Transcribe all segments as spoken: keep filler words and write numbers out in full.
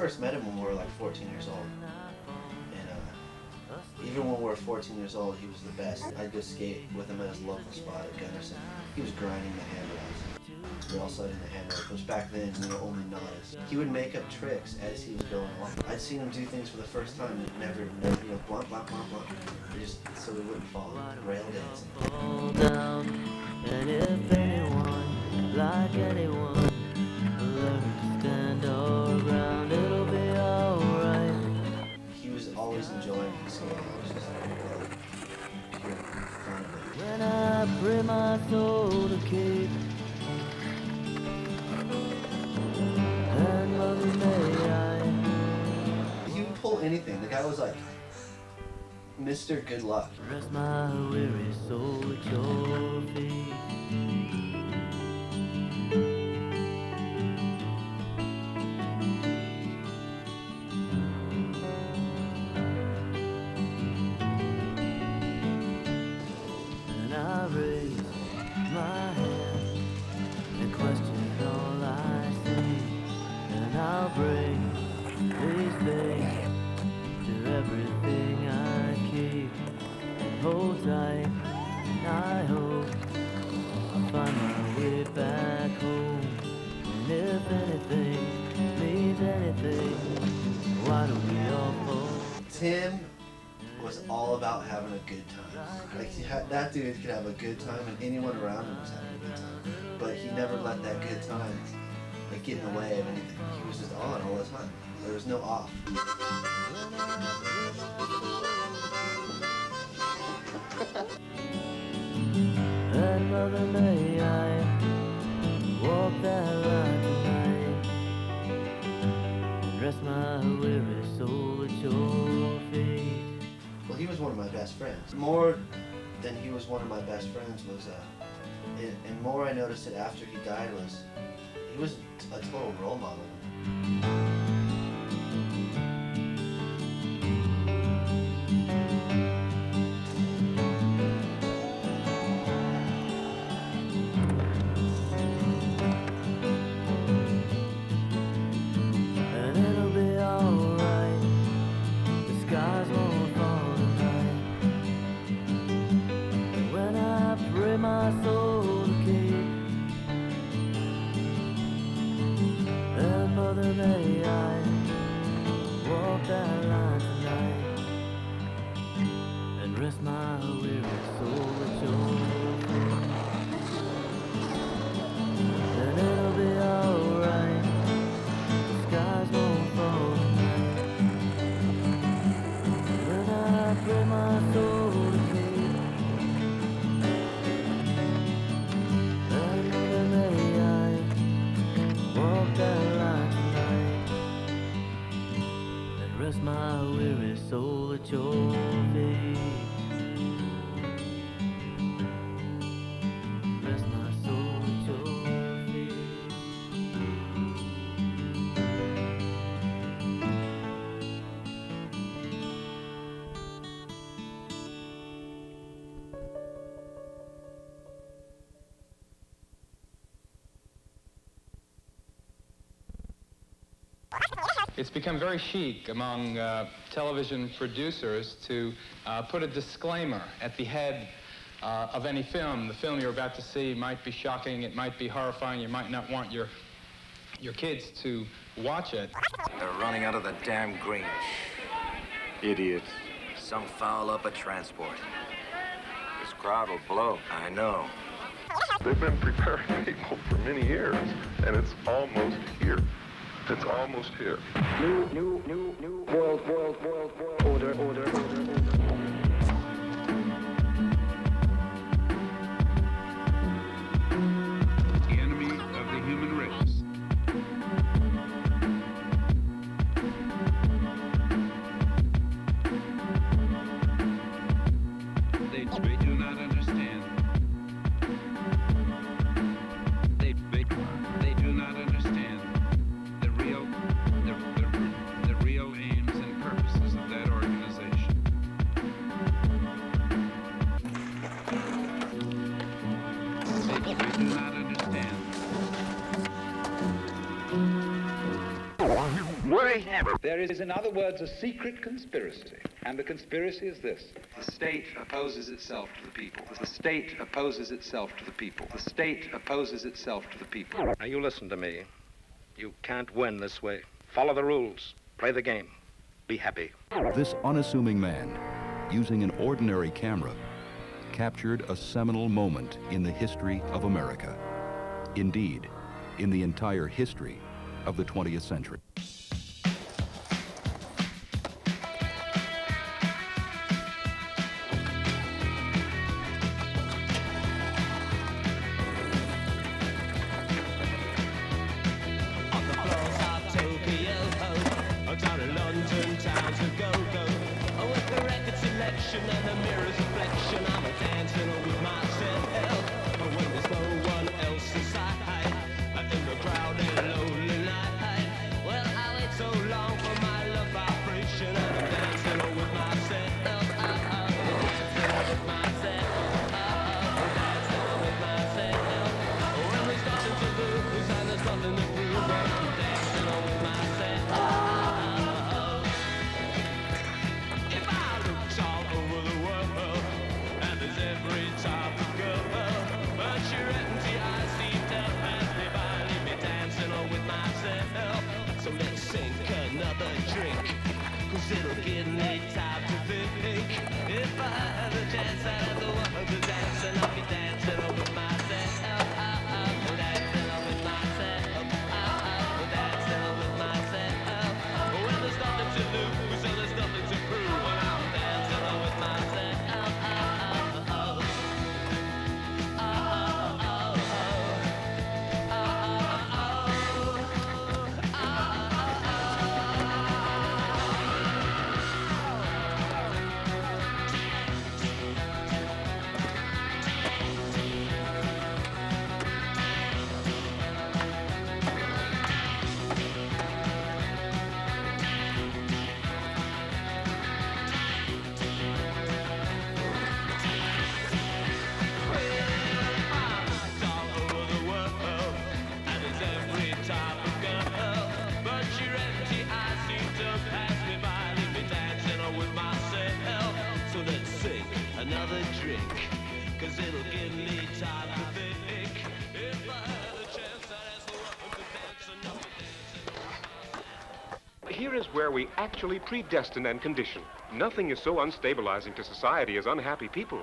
first met him when we were like fourteen years old. And uh, even when we were fourteen years old, he was the best. I'd go skate with him at his local spot at Gunderson. He was grinding the handrails. We all slid in the handrails, which back then, you know, only noticed. He would make up tricks as he was going along. I'd seen him do things for the first time that never, never, you know, blunt, blunt, blunt, blunt. Just so we wouldn't fall. Rail dancing. Fall down, and if anyone, like anyone, learn to stand our ground, it'll be alright. He was always enjoying skating. It was just like pure fun of it. When I bring my soul to keep, and mother may I. He would pull anything. The guy was like Mister Good Luck. Rest my weary soul at your feet. And I raise my hand and question all I see, and I'll bring these things to everything I keep. Hold tight, and I hope I'll find my way back home. And if anything means anything, why don't we all fall? Tim was all about having a good time. Like he had, that dude could have a good time, and anyone around him was having a good time. But he never let that good time like get in the way of anything. He was just on all the time. There was no off. And mother, may I walk that line tonight and rest my weary soul at your feet. Well, he was one of my best friends. More than he was one of my best friends was, uh, it, and more I noticed it after he died was, he was a total role model. My soul to keep, and mother, may I walk that line tonight and rest my weary soul at your feet. And it'll be alright, the skies won't fall tonight when I pray my soul to keep. Rest my weary soul at your feet. Rest my soul at your feet. It's become very chic among uh, television producers to uh, put a disclaimer at the head uh, of any film. The film you're about to see might be shocking, it might be horrifying, you might not want your, your kids to watch it. They're running out of the damn green. Idiots. Some foul up a transport. This crowd will blow. I know. They've been preparing people for many years, and it's almost here. It's almost here. New, new, new, new world, world, world, world order, order, order, order. The enemy of the human race. They, they do not understand. They, they, they do not understand. The real, the, the, the real aims and purposes of that organization. ain't never. There is, in other words, a secret conspiracy. And the conspiracy is this. The state opposes itself to the people. The state opposes itself to the people. The state opposes itself to the people. Now, you listen to me. You can't win this way. Follow the rules. Play the game. Be happy. This unassuming man, using an ordinary camera, captured a seminal moment in the history of America. Indeed, in the entire history of the twentieth century. Here is where we actually predestine and condition. Nothing is so unstabilizing to society as unhappy people.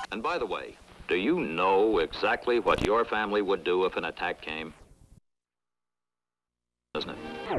And by the way, do you know exactly what your family would do if an attack came? Isn't it?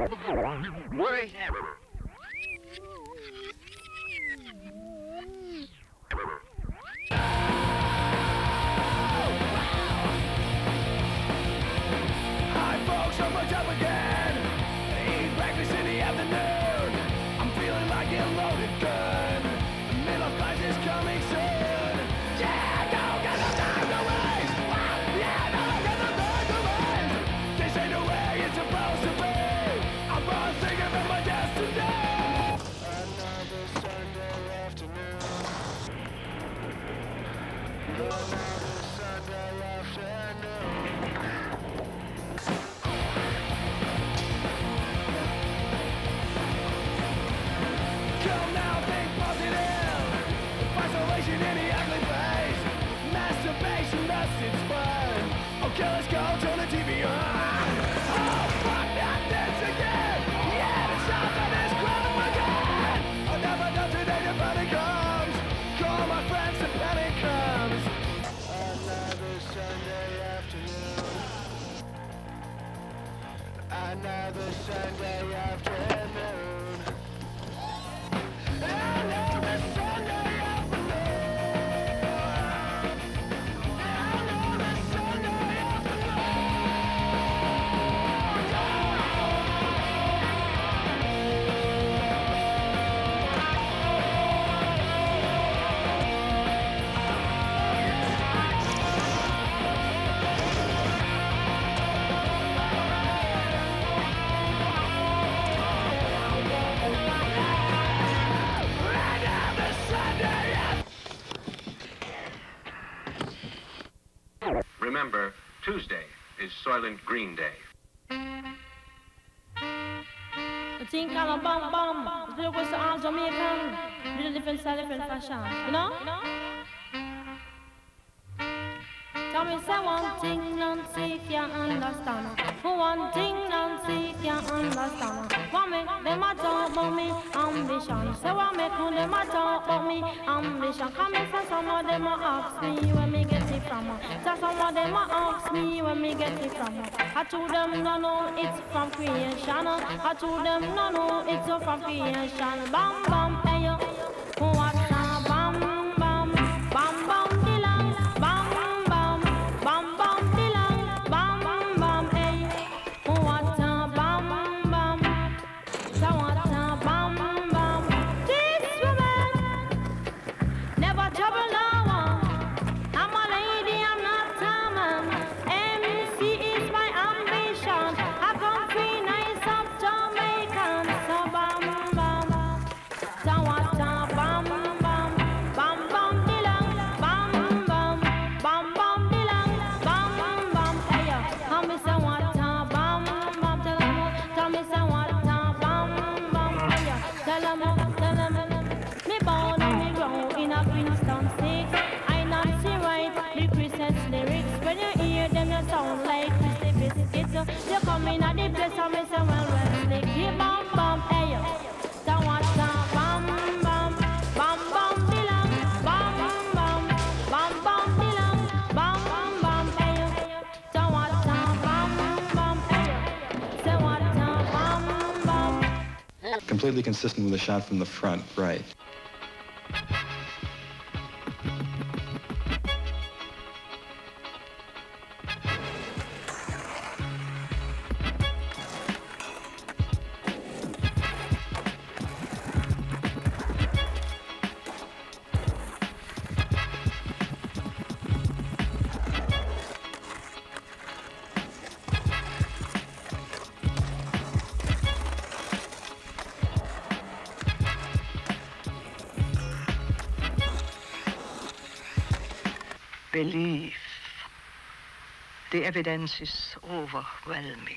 Hi folks, I'm up again. Eat breakfast in the afternoon. I'm feeling like a loaded gun. The middle crisis coming soon. Yeah, don't get the time to waste. Yeah, don't get the time to waste. This ain't the way it's supposed to be. I'm born thinking about my destiny. Another Sunday afternoon. Another Sunday afternoon. Come now, think positive. Isolation in the ugly face. Masturbation, lust, it's fun. Okay, let's go, turn the T V on. Oh, fuck that, this again. Yeah, the sound of this crowd again. I'll never know today the panic comes. Call my friends, the panic comes. Another Sunday afternoon. Another Sunday afternoon. Remember, Tuesday is Soylent Green Day. The thing called a bum bum. The was all Jamaican. Little different style, different fashion. You know? Tell me say one thing, Nancy can't understand. For one thing, Nancy can't understand. What make them a talk about me ambition? Say what make them a talk about me ambition? Come and say some of them a ask me where me get it from. Say some of them a ask me where me get it from. I told them no no, it's from creation. I told them no no, it's from creation. Bam bam, hey yo, what a bam bam, bam bam dilang, bam bam, bam bam dilang, bam bam, hey, what a bam bam, so what a bam bam. This woman never trouble no one. I'm a lady, I'm not a man. M C is my ambition. I come free nice of Jamaican. So bam bam, so what a bam bam, bam bam dilang, bam bam, bam bam dilang, bam bam. Hey yo, tell me so what a bam bam. Tell 'em, tell me so what a bam bam. Hey yo, tell 'em, tell 'em. Me born and me grow in a Kingston six. I Nancy write the Christmas lyrics. When you hear them, you sound like Christy Biscuits. You come in at the place and me say, well, well, slick. Yeah, bam bam, hey yo. So what a bam bam, bam bam dilang, bam bam, bam bam dilang, bam bam, hey yo. So what a bam bam, hey yo. So what a bam bam. Completely consistent with a shot from the front, right. Belief. The evidence is overwhelming.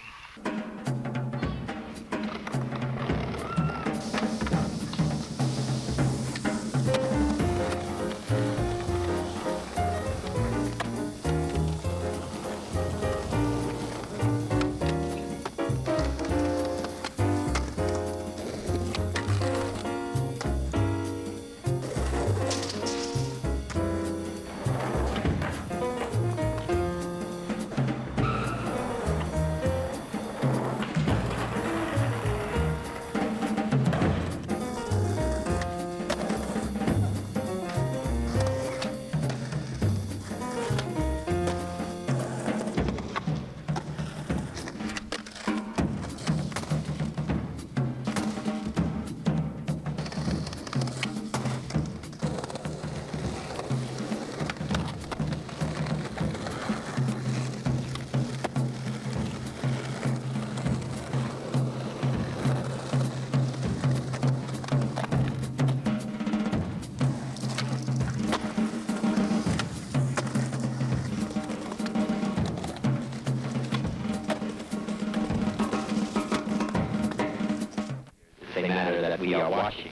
We are watching.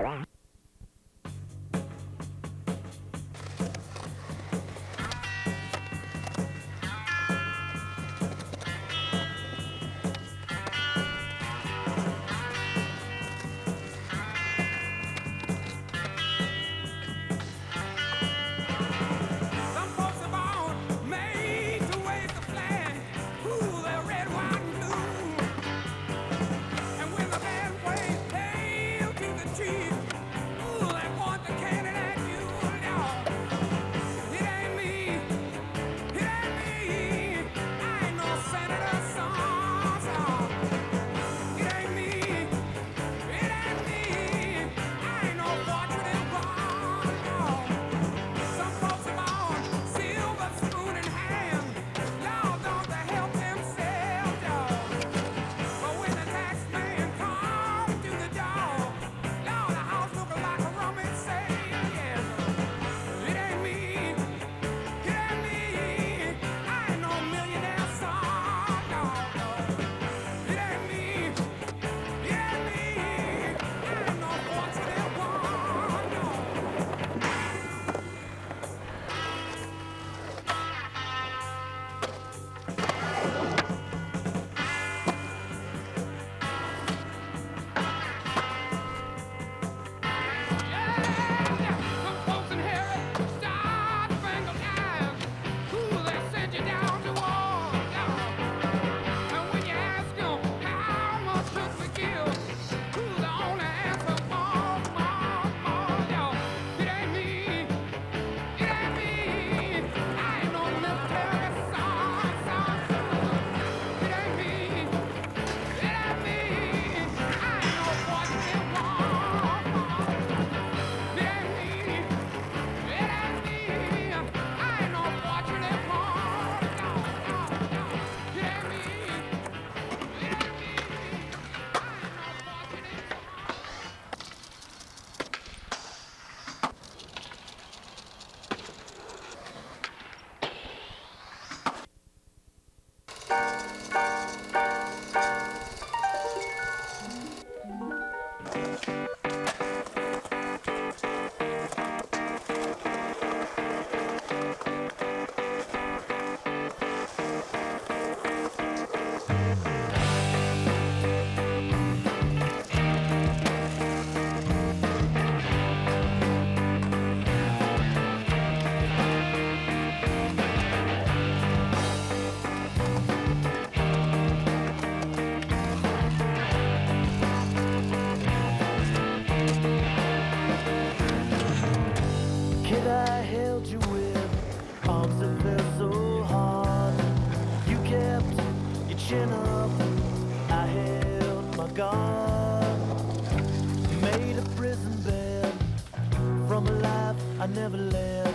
I never led.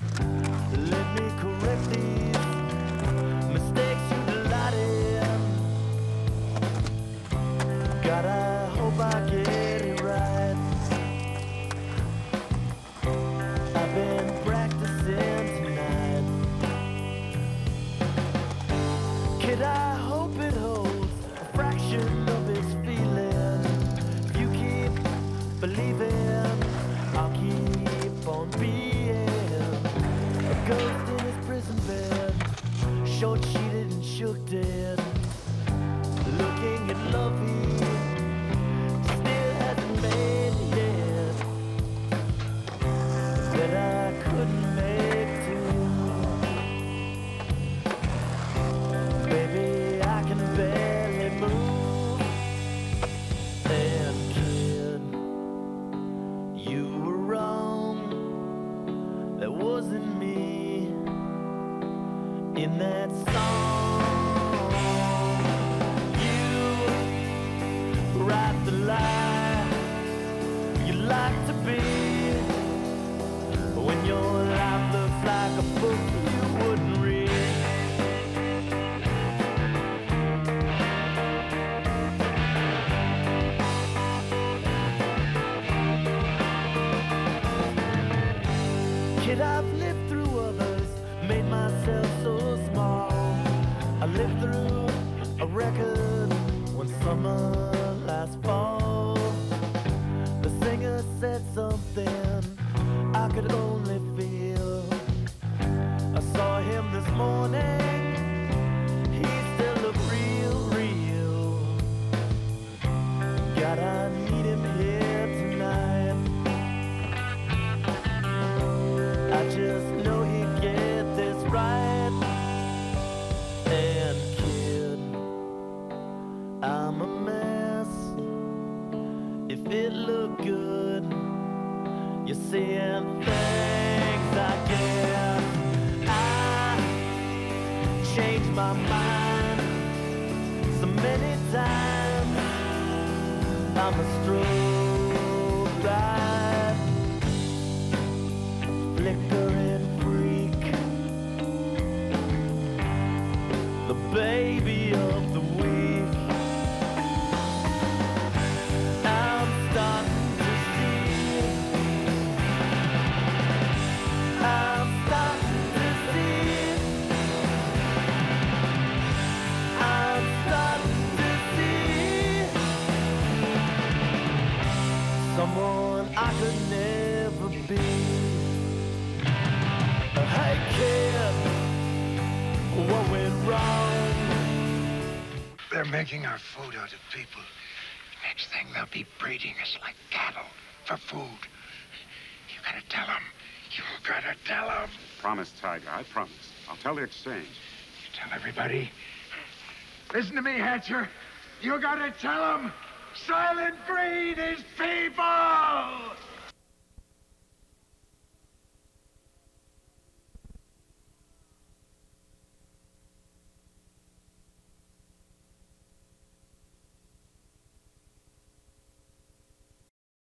Let me correct these mistakes you delighted. God, I hope I get it right. I've been practicing tonight. Kid, I hope it holds a fraction of its feeling. If you keep believing, I'll keep on being a ghost in his prison bed, short sheeted and shook dead, looking at Lovey, still hasn't made it yet. Said I couldn't make two. Baby, I can barely move. And kid, you were wrong. That wasn't me in that song. You write the lie you like to be. When your life looks like a book you wouldn't read. Kid, I've lived through others, made myself so small. I lived through a record one summer last fall. said something I could only feel. I saw him this morning, he still looked real, real. God, I need him here tonight. I just know he'd get this right. And kid, I'm a mess. If it looked good, you're seeing things I guess. I changed my mind so many times. I'm a strobe light, flickering freak, the baby of the week. I'm starting to see, I'm starting to see, I'm starting to see someone I could never be. Hey kid, what went wrong? They're making our food out of people. Next thing, they'll be breeding us like cattle for food. You gotta tell them. You gotta tell them. Promise, Tiger, I promise. I'll tell the exchange. You tell everybody. Listen to me, Hatcher. You gotta tell them. Silent breed is people!